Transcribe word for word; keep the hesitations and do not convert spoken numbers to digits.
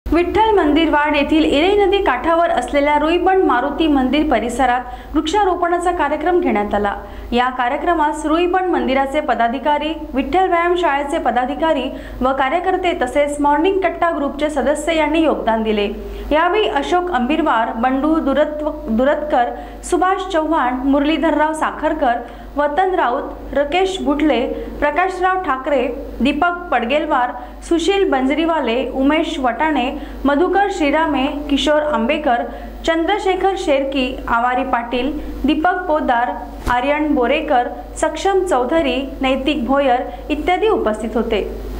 विठ्ठल मंदिरवाड येथील इरे नदी काठावर असलेल्या रुईबंड मारुती मंदिर परिसरात वृक्षारोपणाचा कार्यक्रम घेण्यात आला। या कार्यक्रमास रुईबंड मंदिराचे पदाधिकारी, विठ्ठल व्यायाम शाळेचे पदाधिकारी व कार्यकर्ते तसेच मॉर्निंग कट्टा ग्रुपचे सदस्य यांनी योगदान दिले। यावेळी अशोक अंबिरवार, बंडू दुरत्व दुरतकर, सुभाष चव्हाण, मुरलीधरराव साखरकर, वतन राऊत, राकेश बुटले, प्रकाशराव ठाकरे, दीपक पडगेलवार, सुशील बंजरीवाले, उमेश वटाणे, मधुकर श्रीरामे, किशोर आंबेकर, चंद्रशेखर शेरकी, आवारी पाटील, दीपक पोदार, आर्यन बोरेकर, सक्षम चौधरी, नैतिक भोयर इत्यादी उपस्थित होते।